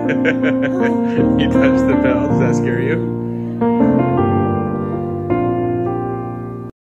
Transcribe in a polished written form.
You touched the bell. Does that scare you?